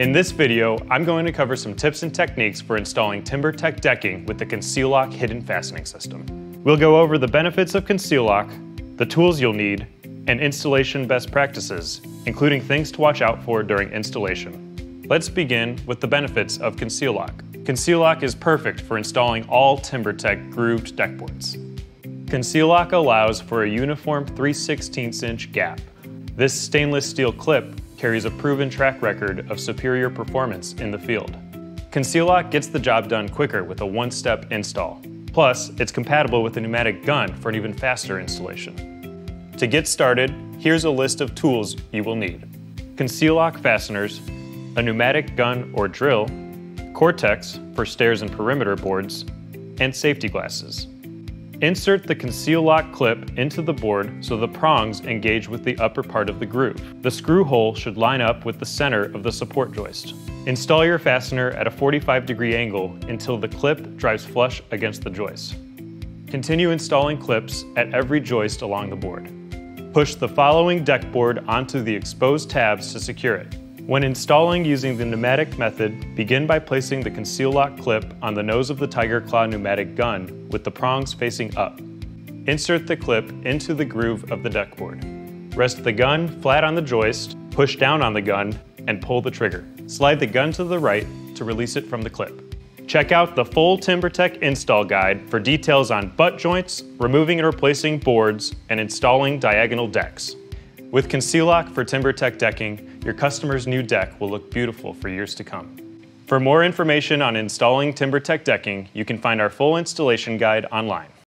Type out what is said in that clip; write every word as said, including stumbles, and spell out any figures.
In this video, I'm going to cover some tips and techniques for installing TimberTech decking with the CONCEALoc hidden fastening system. We'll go over the benefits of CONCEALoc, the tools you'll need, and installation best practices, including things to watch out for during installation. Let's begin with the benefits of CONCEALoc. CONCEALoc is perfect for installing all TimberTech grooved deck boards. CONCEALoc allows for a uniform three sixteenths inch gap. This stainless steel clip carries a proven track record of superior performance in the field. CONCEALoc gets the job done quicker with a one-step install. Plus, it's compatible with a pneumatic gun for an even faster installation. To get started, here's a list of tools you will need. CONCEALoc fasteners, a pneumatic gun or drill, Cortex for stairs and perimeter boards, and safety glasses. Insert the CONCEALoc clip into the board so the prongs engage with the upper part of the groove. The screw hole should line up with the center of the support joist. Install your fastener at a forty-five degree angle until the clip drives flush against the joist. Continue installing clips at every joist along the board. Push the following deck board onto the exposed tabs to secure it. When installing using the pneumatic method, begin by placing the CONCEALoc clip on the nose of the Tiger Claw pneumatic gun with the prongs facing up. Insert the clip into the groove of the deck board. Rest the gun flat on the joist, push down on the gun, and pull the trigger. Slide the gun to the right to release it from the clip. Check out the full TimberTech install guide for details on butt joints, removing and replacing boards, and installing diagonal decks. With CONCEALoc for TimberTech decking, your customer's new deck will look beautiful for years to come. For more information on installing TimberTech decking, you can find our full installation guide online.